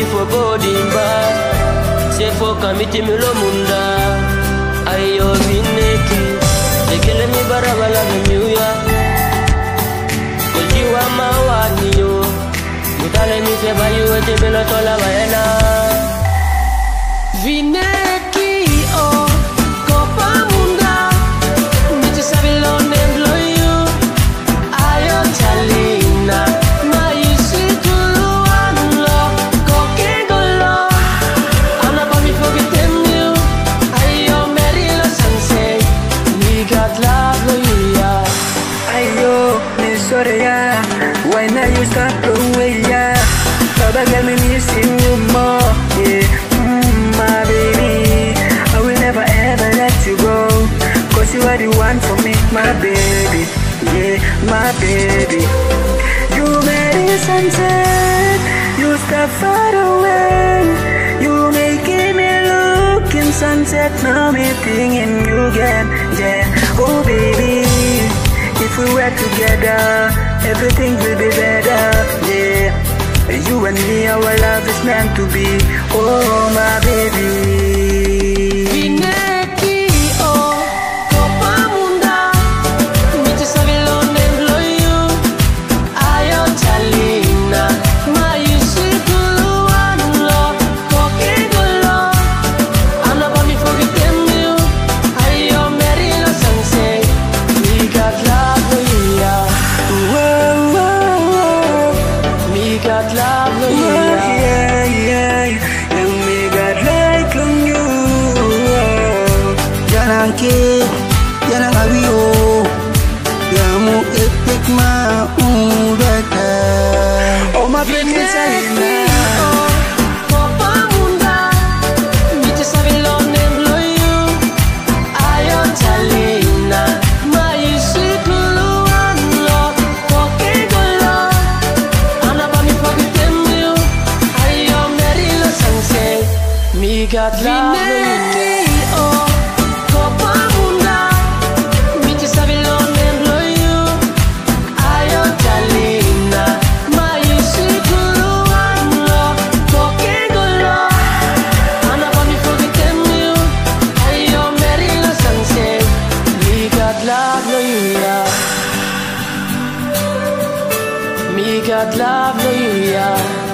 for bodimba. Se for kamiti milo munda. Ayo bineki. Dekele mi barabala na miuya. Kojiwa mawani yo. Mutale mi se bayu ete belo tola bayana. Vineki oh. Copa munda. Miti sabilo nemblo you. Ayo chalina. Why now you start away, yeah? Baba girl, me missing you more, yeah. My baby, I will never ever let you go. Cause you are the one for me, my baby, yeah, my baby. You made it sunset, you step far away. You making me look in sunset, now me thinking you again, yeah. Oh baby, if we were together, everything will be better, yeah. You and me, our love is meant to be, oh my baby. Vineki, oh, Copa Munda. Miti sabilo nemblo you. Ayo chalina. Ma yusi kulu anlo. Koke golo. Ana ba mi forget you. Ayo merilo sanse. We got love for you, yeah. Me got love for you, yeah, yeah. And me got like on you. Yananke, yanangawiyo. Yamu epic ma umbeka. Oh my goodness, Copa Munda. Miti sabilo nemblo you. Ayo chalina. Ma yusi kulu anlo. Koke golo. Ana ba mi forget you. Ayo merilo sanse. Me got love for you. Oh, Copa Munda. Miti sabilo nemblo you. Ayo chalina. Ma yusi kulu anlo. Koke golo. Ana ba mi forget you. Ayo merilo sanse. Me got love for you, yeah. Me got love for you, yeah.